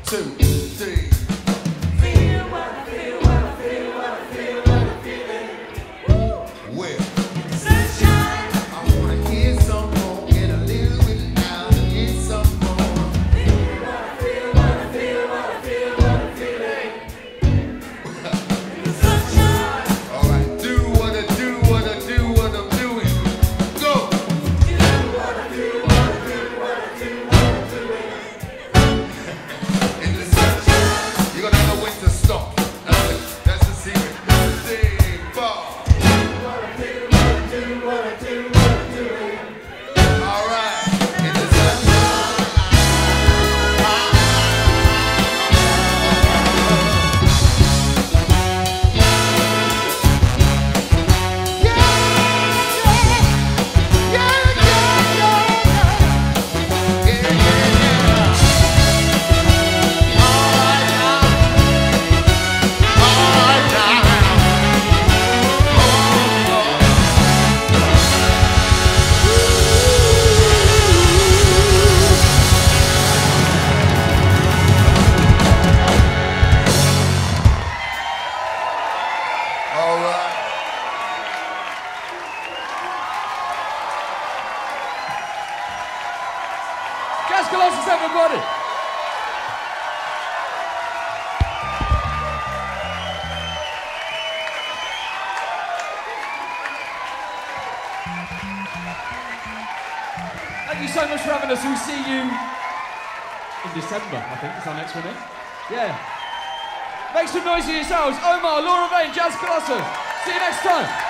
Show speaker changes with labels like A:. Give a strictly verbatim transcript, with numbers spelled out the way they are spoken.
A: two, three.
B: Feel what I feel, what I feel, what I feel, what I'm feeling. Woo!
A: Well,
B: sunshine.
A: I wanna hear some more, get a little bit loud, hear some more.
B: Feel what I feel, what I feel, what I feel, what I'm feeling. Sunshine.
A: All right, do what I do, what I do, what I'm doing. Go.
B: Do what I do, what I do, what I do, what I'm doing.
A: In the sunshine, you're gonna know when to stop. That's the, that's the secret. Sing, fall.
B: What I feel, what I do, what I do, what I'm doing.
A: All right, in the sunshine. Yeah, yeah, yeah, yeah, yeah, yeah, yeah. All right now, all right now. All right.
C: Jazz Colossus, everybody! Thank you so much for having us. We'll see you in December, I think, is our next one in. Yeah. Make some noise for yourselves. Omar, Laura Vane, Jazz Colossus. See you next time.